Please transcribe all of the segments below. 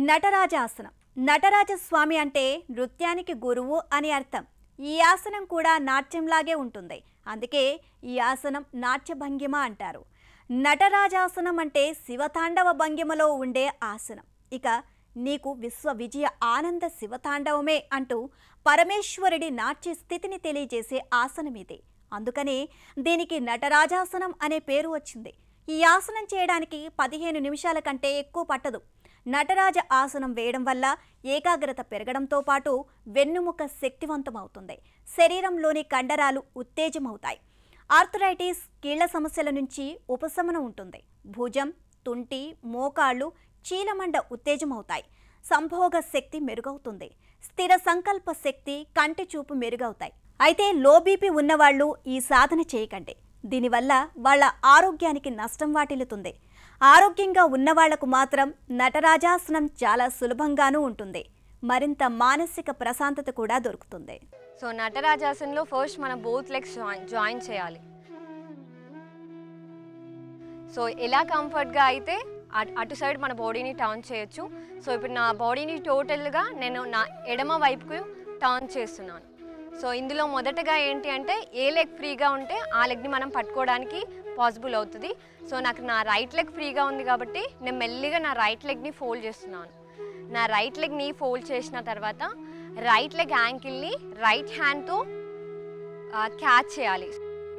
నటరాజాసనం. నటరాజస్వామి అంటే నృత్యానికి గురువు అని అర్థం. ఈ ఆసనం కూడా నాట్యంలాగే ఉంటుంది. అందుకే ఈ ఆసనం నాట్య భంగిమ అంటారు. నటరాజాసనం అంటే శివతాండవ భంగిమలో ఉండే ఆసనం. ఇక నీకు విశ్వ విజయ ఆనంద శివతాండవమే అంటూ పరమేశ్వరుడి నాట్య స్థితిని తెలియజేసే ఆసనం ఇదే. అందుకనే దీనికి నటరాజాసనం అనే పేరు వచ్చింది. ఈ ఆసనం చేయడానికి 15 నిమిషాల కంటే ఎక్కువ పట్టదు. నటరాజ ఆసనం వేయడం వల్ల ఏకాగ్రత పెరగడంతో పాటు వెన్నుముక శక్తివంతమవుతుంది. శరీరంలోని కండరాలు ఉత్తేజమవుతాయి. ఆర్థరైటిస్, కీళ్ల సమస్యల నుంచి ఉపశమనం ఉంటుంది. భుజం, తుంటి, మోకాళ్ళు, చీలమండ ఉత్తేజమవుతాయి. సంభోగ శక్తి మెరుగవుతుంది. స్థిర సంకల్ప శక్తి, కంటి చూపు మెరుగవుతాయి. అయితే లో బీపీ ఉన్నవాళ్ళు ఈ సాధన చేయకండి. దీనివల్ల వాళ్ళ ఆరోగ్యానికి నష్టం వాటిల్లుతుంది. ఆరోగ్యంగా ఉన్నవాళ్లకు మాత్రం నటరాజాసనం చాలా సులభంగానూ ఉంటుంది. మరింత మానసిక ప్రశాంతత కూడా దొరుకుతుంది. సో నటరాజాసనంలో ఫస్ట్ మన బోత్ లెగ్స్ జాయిన్ చేయాలి. సో ఎలా కంఫర్ట్గా అయితే అటు సైడ్ మన బాడీని టర్న్ చేయొచ్చు. సో ఇప్పుడు నా బాడీని టోటల్గా నేను నా ఎడమ వైపుకు టర్న్ చేస్తున్నాను. సో ఇందులో మొదటగా ఏంటి అంటే ఏ లెగ్ ఫ్రీగా ఉంటే ఆ లెగ్ని మనం పట్టుకోవడానికి పాసిబుల్ అవుతుంది. సో నాకు నా రైట్ లెగ్ ఫ్రీగా ఉంది కాబట్టి నేను మెల్లిగా నా రైట్ లెగ్ని ఫోల్డ్ చేస్తున్నాను. నా రైట్ లెగ్ని ఫోల్డ్ చేసిన తర్వాత రైట్ లెగ్ యాంకిల్ని రైట్ హ్యాండ్తో క్యాచ్ చేయాలి.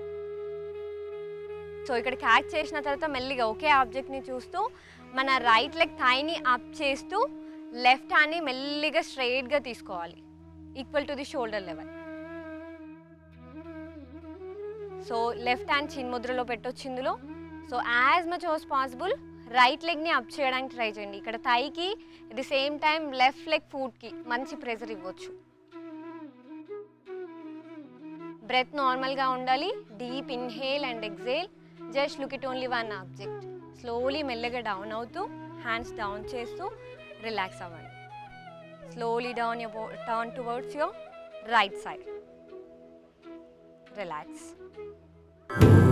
సో ఇక్కడ క్యాచ్ చేసిన తర్వాత మెల్లిగా ఒకే ఆబ్జెక్ట్ని చూస్తూ మన రైట్ లెగ్ థైని అప్ చేస్తూ లెఫ్ట్ హ్యాండ్ని మెల్లిగా స్ట్రైట్గా తీసుకోవాలి, equal to the shoulder level. So left hand చిన్ ముద్రలో పెట్టొచ్చు ఇందులో. So as much as possible right లెగ్ని అప్ చేయడానికి ట్రై చేయండి. ఇక్కడ థైకి at the same time left leg ఫుట్కి మంచి ప్రెజర్ ఇవ్వచ్చు. బ్రెత్ నార్మల్గా ఉండాలి. Deep inhale and exhale. Just look it only one object. Slowly మెల్లగా డౌన్ అవుతూ హ్యాండ్స్ డౌన్ చేస్తూ రిలాక్స్ అవ్వండి. Slowly down turn towards your right side. Relax.